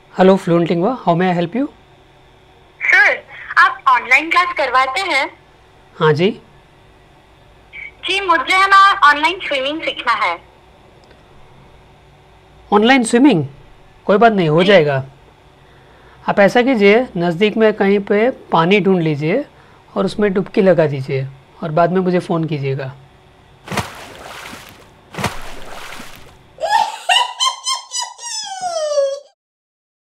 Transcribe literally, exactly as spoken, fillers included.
Hello Fluent Lingua, how may I help you? Sir, आप online class करवाते हैं? हाँ जी। जी, मुझे है ना ऑनलाइन स्विमिंग सीखना है। Online swimming? कोई बात नहीं, हो जी। जाएगा। आप ऐसा कीजिए, नज़दीक में कहीं पे पानी ढूंढ लीजिए और उसमें डुबकी लगा दीजिए और बाद में मुझे फ़ोन कीजिएगा।